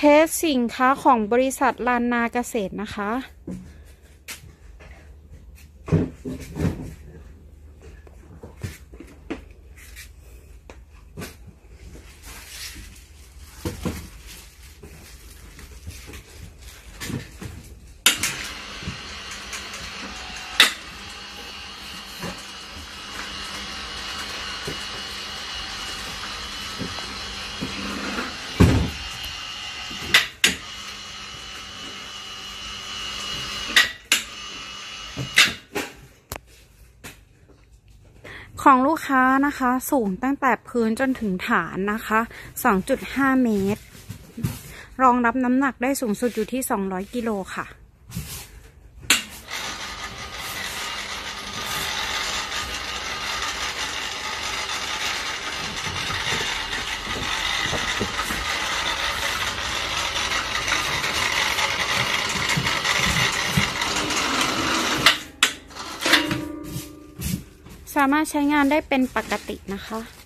สสินค้าของบริษัทลานนาเกษตรนะคะของลูกค้านะคะสูงตั้งแต่พื้นจนถึงฐานนะคะ 2.5 เมตรรองรับน้ำหนักได้สูงสุดอยู่ที่200 กิโลค่ะสามารถใช้งานได้เป็นปกตินะคะ